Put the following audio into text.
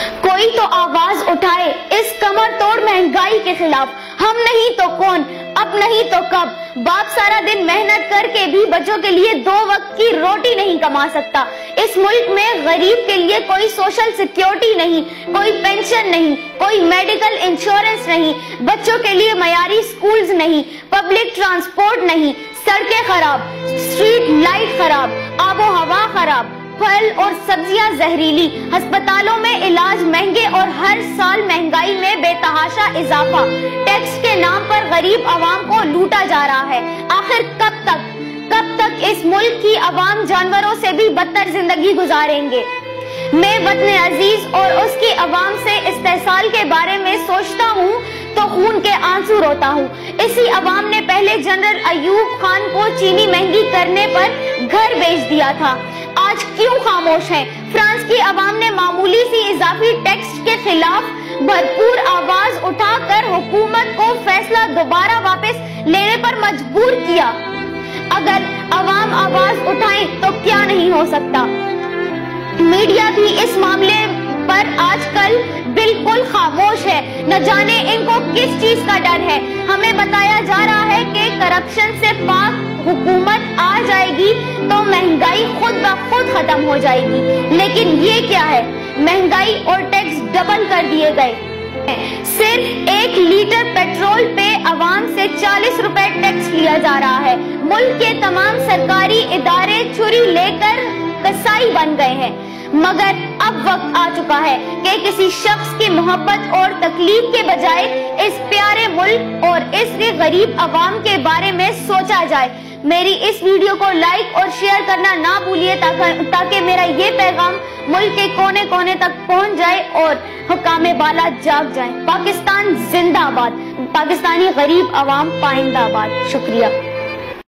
کوئی تو آواز اٹھائے اس کمر توڑ مہنگائی کے خلاف. ہم نہیں تو کون، اب نہیں تو کب. باپ سارا دن محنت کر کے بھی بچوں کے لیے 2 وقت کی روٹی نہیں کما سکتا. اس ملک میں غریب کے لیے کوئی سوشل سیکیورٹی نہیں، کوئی پینشن نہیں، کوئی میڈیکل انشورنس نہیں، بچوں کے لیے معیاری سکولز نہیں، پبلک ٹرانسپورٹ نہیں، سڑکیں خراب، اسٹریٹ لائٹ خراب، آب و ہوا خراب، پھل اور سبزیاں زہریلی، ہسپتالوں میں علاج مہنگے اور ہر سال مہنگائی میں بے تحاشا اضافہ. ٹیکس کے نام پر غریب عوام کو لوٹا جا رہا ہے. آخر کب تک اس ملک کی عوام جانوروں سے بھی بدتر زندگی گزاریں گے؟ میں وطن عزیز اور اس کی عوام سے استحصال کے بارے میں سوچتا ہوں تو خون کے آنسو روتا ہوں. اسی عوام نے پہلے جنرل ایوب خان کو چینی مہنگی کرنے پر گھر بیچ دیا تھا. آج کیوں خاموش ہیں؟ فرانس کی عوام نے معمولی سی اضافی ٹیکس کے خلاف بھرپور آواز اٹھا کر حکومت کو فیصلہ دوبارہ واپس لینے پر مجبور کیا. اگر عوام آواز اٹھائیں تو کیا نہیں ہو سکتا. میڈیا بھی اس معاملے پر آج کل بالکل خاموش ہے. نہ جانے ان کو کس چیز کا ڈر ہے. ہمیں بتایا جا رہا ہے کہ کرپشن سے پاک حکومت آ جائے گی تو مہنگائی خود بخود ختم ہو جائے گی. لیکن یہ کیا ہے؟ مہنگائی اور ٹیکس ڈبل کر دیے گئے. صرف 1 لیٹر پیٹرول پہ عوام سے 40 روپے ٹیکس لیا جا رہا ہے. ملک کے تمام سرکاری ادارے چھری لے کر کسائی بن گئے ہیں. مگر اب وقت آ چکا ہے کہ کسی شخص کی محبت اور تکلیف کے بجائے اس پیارے ملک اور اس کے غریب عوام کے بارے میں سوچا جائے. میری اس ویڈیو کو لائک اور شیئر کرنا نہ بھولیے تاکہ میرا یہ پیغام ملک کے کونے کونے تک پہنچ جائے اور حکام بالا جاگ جائیں. پاکستان زندہ باد. پاکستانی غریب عوام پائندہ باد. شکریہ.